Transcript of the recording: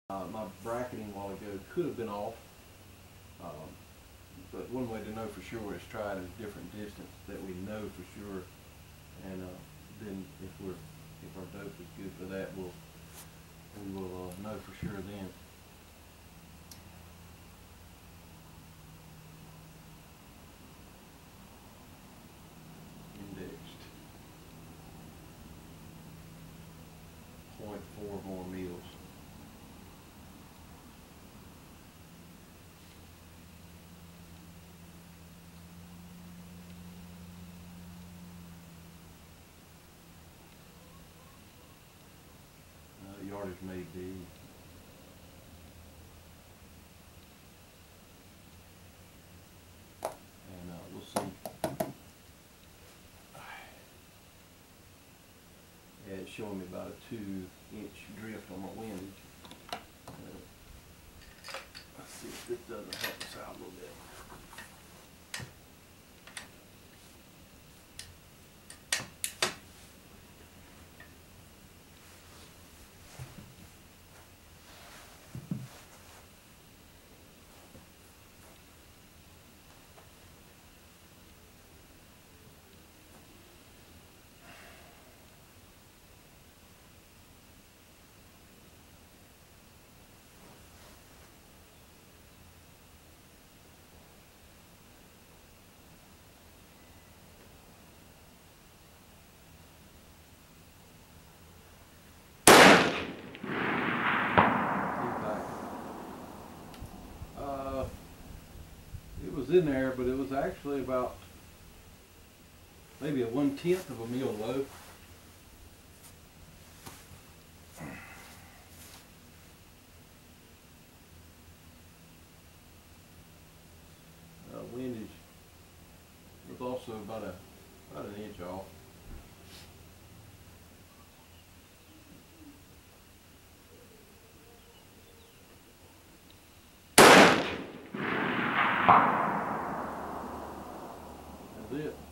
My bracketing while ago could have been off, but one way to know for sure is try at a different distance that we know for sure, and then if our dope is good for that, we will know for sure then. Indexed 0.4 more meals. Yardage may be. And we'll see. Yeah, it's showing me about a 2-inch drift on my windage. Let's see if this doesn't help us out a little bit. In there, but it was actually about maybe a 1/10 of a meal low. Windage was also about an inch off. That's it.